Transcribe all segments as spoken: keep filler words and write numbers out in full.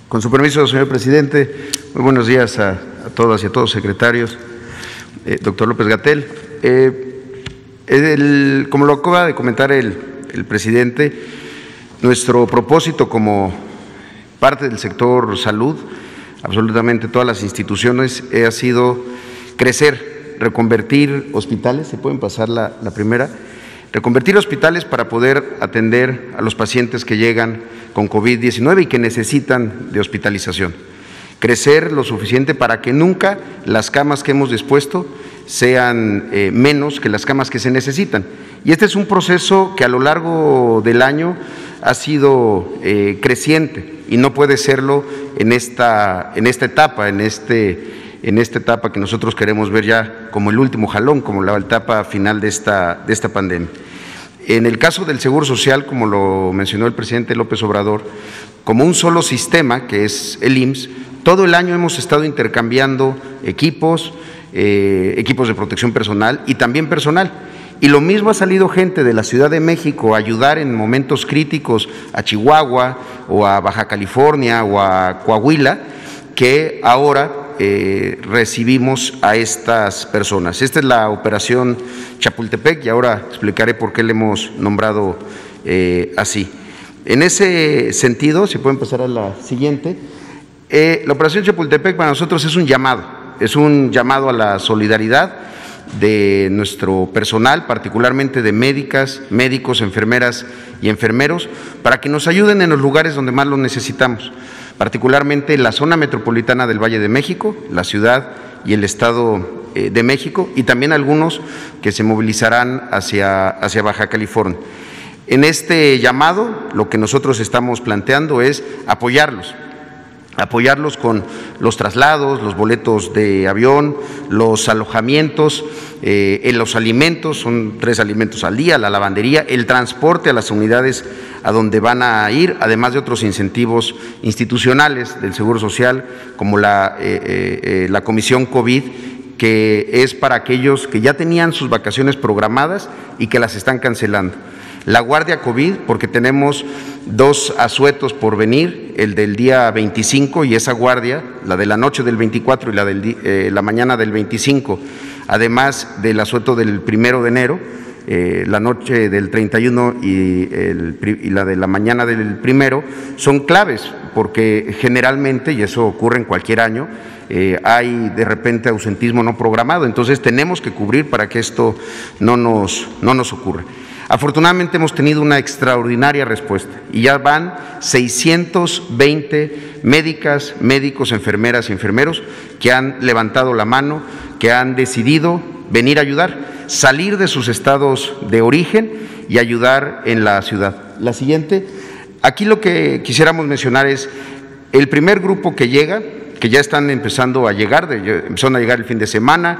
Con su permiso, señor presidente, muy buenos días a, a todas y a todos, secretarios. Eh, doctor López-Gatell, eh, el, como lo acaba de comentar el, el presidente, nuestro propósito como parte del sector salud, absolutamente todas las instituciones, eh, ha sido crecer, reconvertir hospitales, ¿se pueden pasar la, la primera? Reconvertir hospitales para poder atender a los pacientes que llegan con COVID diecinueve y que necesitan de hospitalización. Crecer lo suficiente para que nunca las camas que hemos dispuesto sean eh, menos que las camas que se necesitan. Y este es un proceso que a lo largo del año ha sido eh, creciente y no puede serlo en esta, en esta etapa, en este en esta etapa que nosotros queremos ver ya como el último jalón, como la etapa final de esta, de esta pandemia. En el caso del Seguro Social, como lo mencionó el presidente López Obrador, como un solo sistema, que es el I M S S, todo el año hemos estado intercambiando equipos, eh, equipos de protección personal y también personal. Y lo mismo ha salido gente de la Ciudad de México a ayudar en momentos críticos a Chihuahua o a Baja California o a Coahuila, que ahora Eh, recibimos a estas personas. Esta es la operación Chapultepec y ahora explicaré por qué le hemos nombrado eh, así. En ese sentido, si pueden pasar a la siguiente, eh, la operación Chapultepec para nosotros es un llamado, es un llamado a la solidaridad de nuestro personal, particularmente de médicas, médicos, enfermeras y enfermeros, para que nos ayuden en los lugares donde más lo necesitamos, particularmente la zona metropolitana del Valle de México, la ciudad y el Estado de México, y también algunos que se movilizarán hacia, hacia Baja California. En este llamado, lo que nosotros estamos planteando es apoyarlos, apoyarlos con los traslados, los boletos de avión, los alojamientos, eh, en los alimentos, son tres alimentos al día, la lavandería, el transporte a las unidades a donde van a ir, además de otros incentivos institucionales del Seguro Social, como la, eh, eh, la Comisión COVID, que es para aquellos que ya tenían sus vacaciones programadas y que las están cancelando. La guardia COVID, porque tenemos dos asuetos por venir, el del día veinticinco y esa guardia, la de la noche del veinticuatro y la de eh, la mañana del veinticinco, además del asueto del primero de enero, eh, la noche del treinta y uno y, el, y la de la mañana del primero, son claves, porque generalmente, y eso ocurre en cualquier año, eh, hay de repente ausentismo no programado, entonces tenemos que cubrir para que esto no nos, no nos ocurra. Afortunadamente hemos tenido una extraordinaria respuesta y ya van seiscientos veinte médicas, médicos, enfermeras y enfermeros que han levantado la mano, que han decidido venir a ayudar, salir de sus estados de origen y ayudar en la ciudad. La siguiente, aquí lo que quisiéramos mencionar es el primer grupo que llega, que ya están empezando a llegar, de, empezaron a llegar el fin de semana,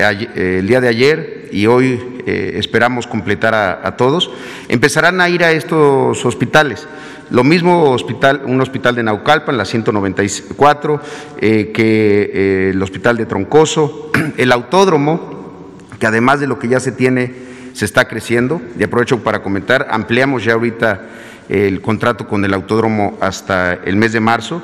eh, el día de ayer y hoy eh, esperamos completar a, a todos, empezarán a ir a estos hospitales. Lo mismo hospital, un hospital de Naucalpan, la ciento noventa y cuatro, eh, que eh, el hospital de Troncoso, el autódromo, que además de lo que ya se tiene, se está creciendo. Y aprovecho para comentar, ampliamos ya ahorita el contrato con el autódromo hasta el mes de marzo,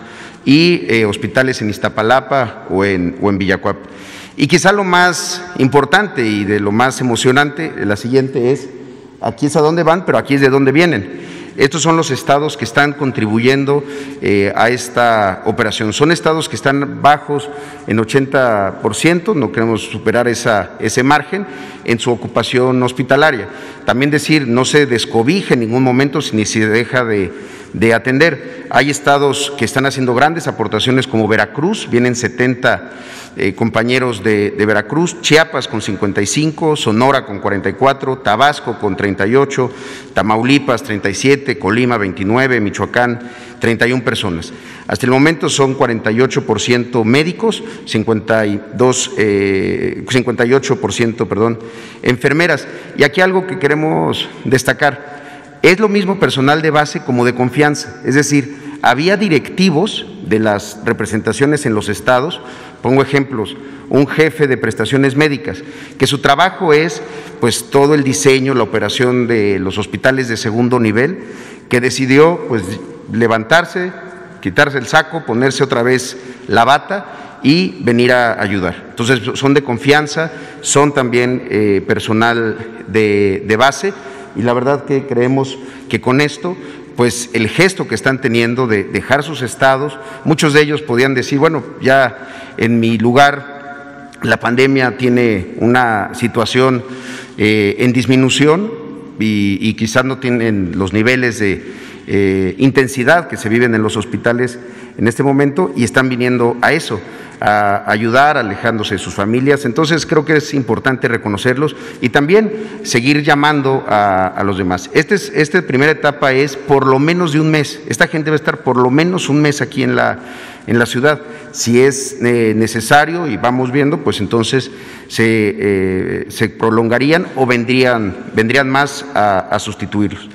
y eh, hospitales en Iztapalapa o en, o en Villacuapa. Y quizá lo más importante y de lo más emocionante, la siguiente es, aquí es a dónde van, pero aquí es de dónde vienen. Estos son los estados que están contribuyendo eh, a esta operación. Son estados que están bajos en ochenta por ciento, no queremos superar esa, ese margen en su ocupación hospitalaria. También decir, no se descobija en ningún momento ni se deja de, de atender. Hay estados que están haciendo grandes aportaciones como Veracruz, vienen setenta eh, compañeros de, de Veracruz, Chiapas con cincuenta y cinco, Sonora con cuarenta y cuatro, Tabasco con treinta y ocho, Tamaulipas treinta y siete, Colima veintinueve, Michoacán treinta y una personas. Hasta el momento son cuarenta y ocho por ciento médicos, cincuenta y dos, eh, cincuenta y ocho por ciento perdón, enfermeras. Y aquí algo que queremos destacar, es lo mismo personal de base como de confianza, es decir, había directivos de las representaciones en los estados, pongo ejemplos, un jefe de prestaciones médicas, que su trabajo es pues todo el diseño, la operación de los hospitales de segundo nivel, que decidió pues levantarse, quitarse el saco, ponerse otra vez la bata y venir a ayudar. Entonces son de confianza, son también eh, personal de, de base, y la verdad que creemos que con esto, pues el gesto que están teniendo de dejar sus estados, muchos de ellos podían decir, bueno, ya en mi lugar la pandemia tiene una situación eh, en disminución y, y quizás no tienen los niveles de eh, intensidad que se viven en los hospitales en este momento, y están viniendo a eso, a ayudar, alejándose de sus familias. Entonces creo que es importante reconocerlos y también seguir llamando a, a los demás. Este es, esta primera etapa es por lo menos de un mes. Esta gente va a estar por lo menos un mes aquí en la, en la ciudad. Si es eh, necesario y vamos viendo, pues entonces se, eh, se prolongarían o vendrían, vendrían más a, a sustituirlos.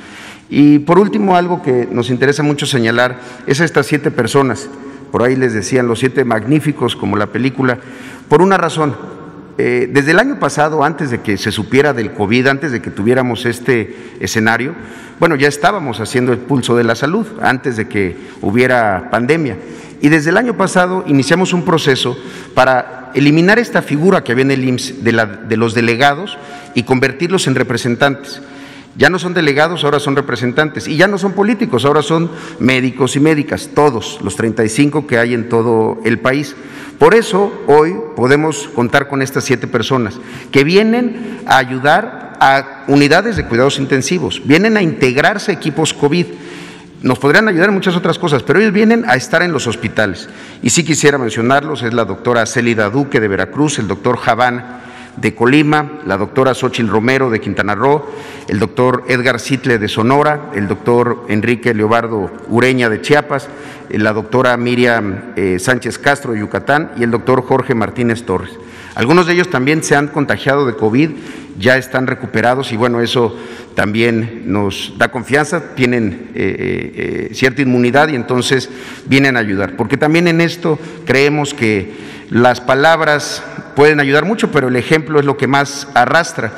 Y por último, algo que nos interesa mucho señalar es a estas siete personas. Por ahí les decían los siete magníficos, como la película, por una razón. Eh, desde el año pasado, antes de que se supiera del COVID, antes de que tuviéramos este escenario, bueno, ya estábamos haciendo el pulso de la salud, antes de que hubiera pandemia. Y desde el año pasado iniciamos un proceso para eliminar esta figura que había en el I M S S de, la, de los delegados y convertirlos en representantes. Ya no son delegados, ahora son representantes, y ya no son políticos, ahora son médicos y médicas, todos, los treinta y cinco que hay en todo el país. Por eso hoy podemos contar con estas siete personas que vienen a ayudar a unidades de cuidados intensivos, vienen a integrarse a equipos COVID. Nos podrían ayudar en muchas otras cosas, pero ellos vienen a estar en los hospitales. Y sí quisiera mencionarlos, es la doctora Célida Duque de Veracruz, el doctor Javán de Colima, la doctora Xochitl Romero de Quintana Roo, el doctor Edgar Sitle de Sonora, el doctor Enrique Leobardo Ureña de Chiapas, la doctora Miriam eh, Sánchez Castro de Yucatán y el doctor Jorge Martínez Torres. Algunos de ellos también se han contagiado de COVID, ya están recuperados y bueno, eso también nos da confianza, tienen eh, eh, cierta inmunidad y entonces vienen a ayudar, porque también en esto creemos que las palabras pueden ayudar mucho, pero el ejemplo es lo que más arrastra,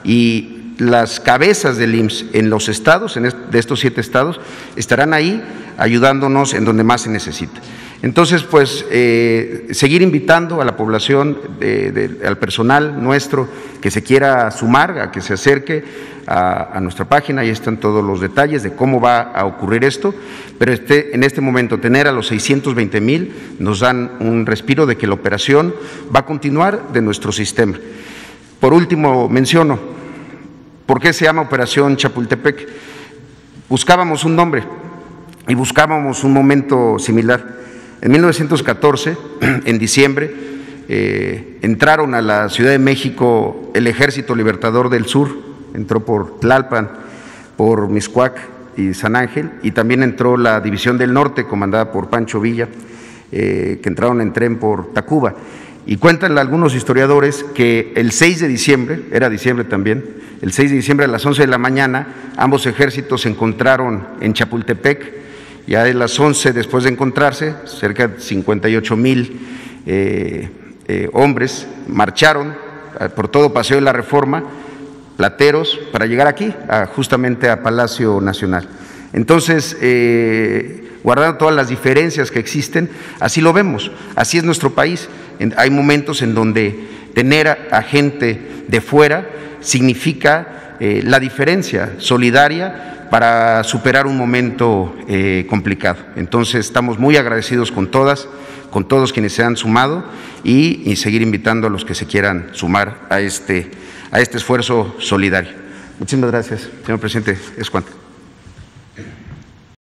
y las cabezas del I M S S en los estados, en de estos siete estados, estarán ahí ayudándonos en donde más se necesita. Entonces, pues, eh, seguir invitando a la población, de, de, al personal nuestro que se quiera sumar, a que se acerque a, a nuestra página, ahí están todos los detalles de cómo va a ocurrir esto, pero este, en este momento tener a los seiscientos veinte mil nos dan un respiro de que la operación va a continuar de nuestro sistema. Por último, menciono, ¿por qué se llama Operación Chapultepec? Buscábamos un nombre y buscábamos un momento similar. En mil novecientos catorce, en diciembre, eh, entraron a la Ciudad de México el Ejército Libertador del Sur, entró por Tlalpan, por Mixcoac y San Ángel, y también entró la División del Norte, comandada por Pancho Villa, eh, que entraron en tren por Tacuba. Y cuentan algunos historiadores que el seis de diciembre, era diciembre también, el seis de diciembre a las once de la mañana, ambos ejércitos se encontraron en Chapultepec. Ya de las once, después de encontrarse, cerca de cincuenta y ocho mil eh, eh, hombres marcharon por todo Paseo de la Reforma, Plateros, para llegar aquí, a, justamente a Palacio Nacional. Entonces, eh, guardando todas las diferencias que existen, así lo vemos, así es nuestro país. Hay momentos en donde tener a, a gente de fuera significa eh, la diferencia solidaria para superar un momento eh, complicado. Entonces, estamos muy agradecidos con todas, con todos quienes se han sumado y, y seguir invitando a los que se quieran sumar a este, a este esfuerzo solidario. Muchísimas gracias, señor presidente. Es cuanto.